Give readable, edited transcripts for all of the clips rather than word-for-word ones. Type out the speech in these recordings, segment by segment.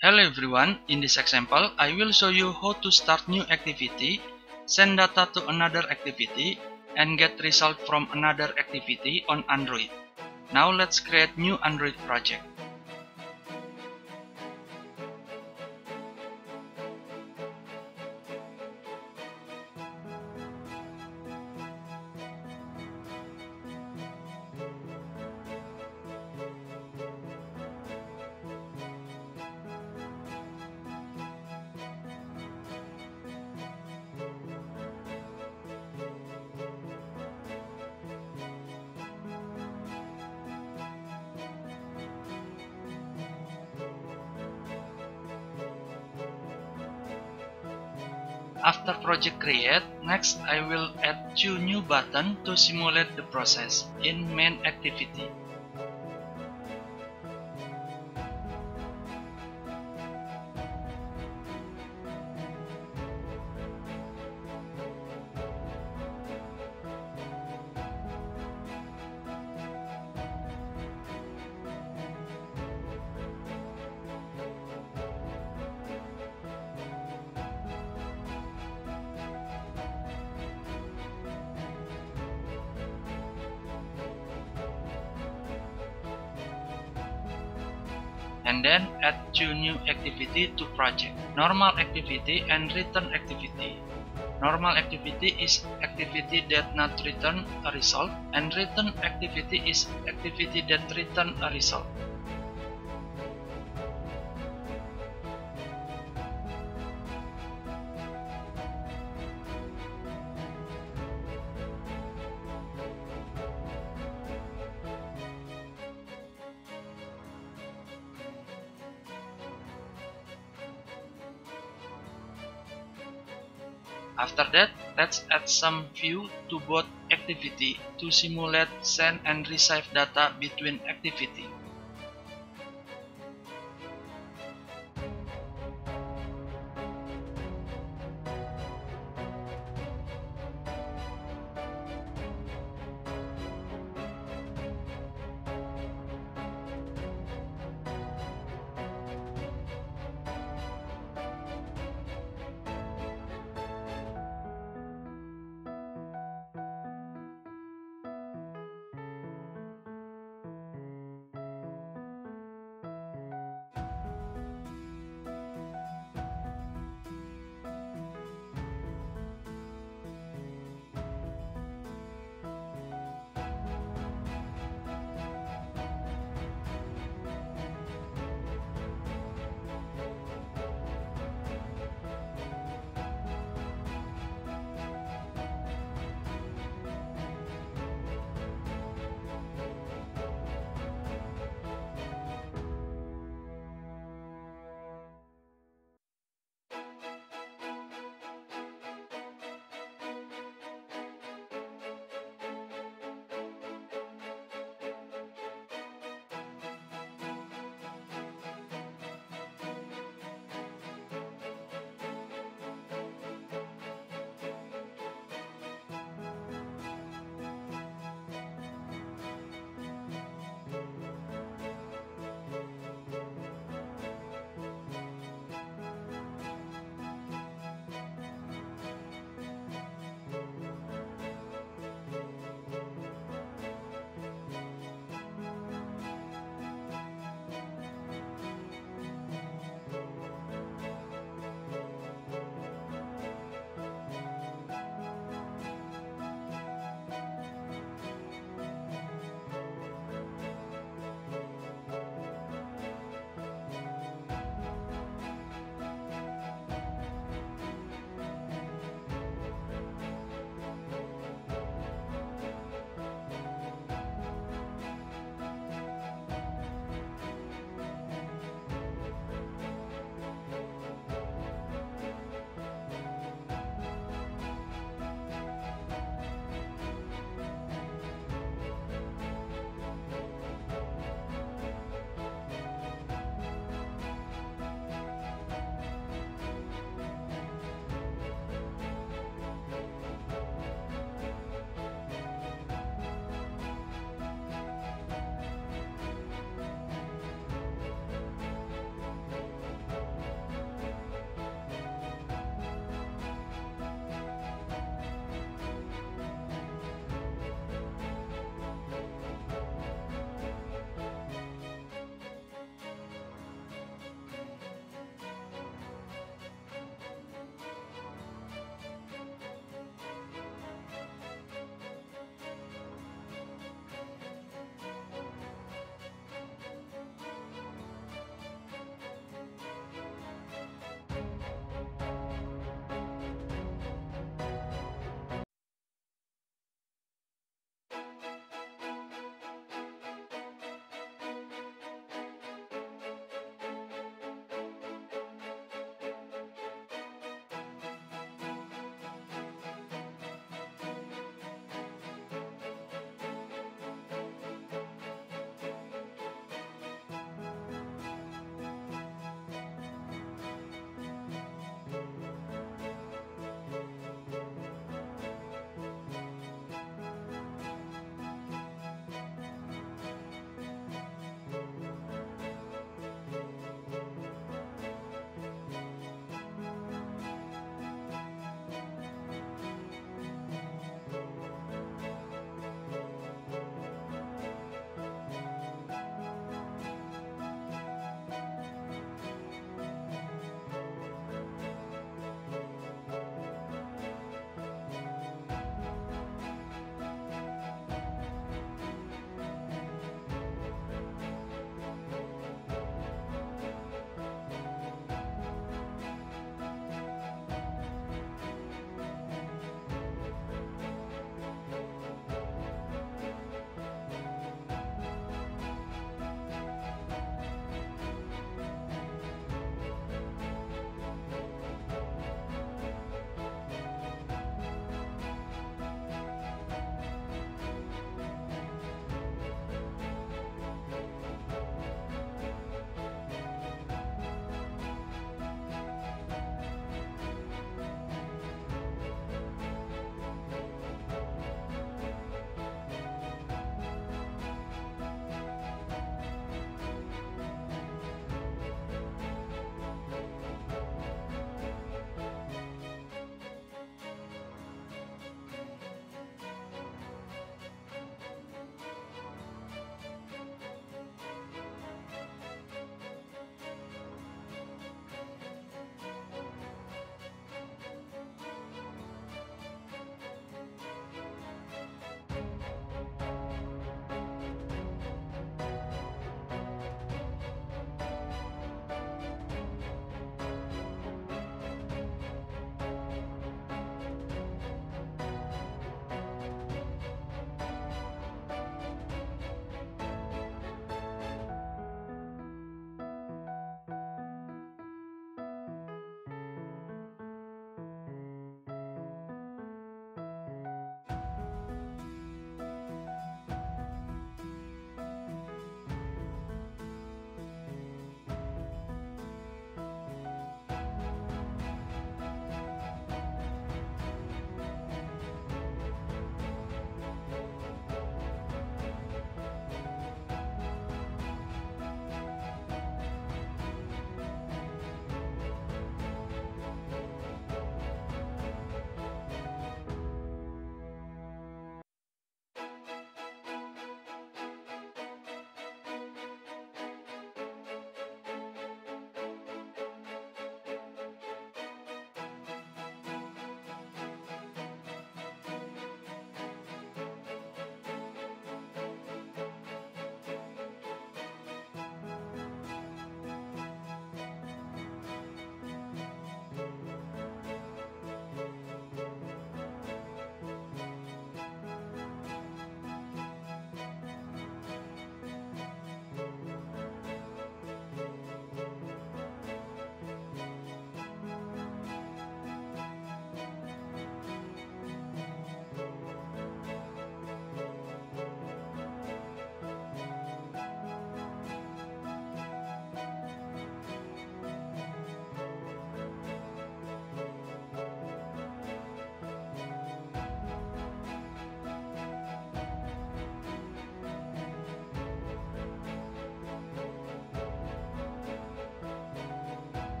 Hello everyone, in this example I will show you how to start new activity, send data to another activity, and get result from another activity on Android. Now let's create new Android project. After project create, next I will add 2 new buttons to simulate the process in main activity. And then add 2 new activity to project. Normal activity and return activity. Normal activity is activity that not return a result, and return activity is activity that return a result. After that, let's add some view to both activity to simulate send and receive data between activity.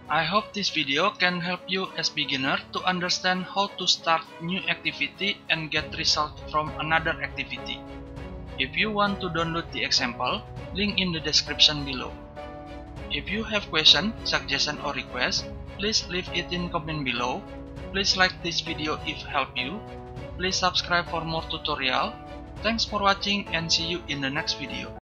I hope this video can help you as beginner to understand how to start new activity and get result from another activity. If you want to download the example, link in the description below. If you have question, suggestion or request, please leave it in comment below. Please like this video if help you. Please subscribe for more tutorial. Thanks for watching and see you in the next video.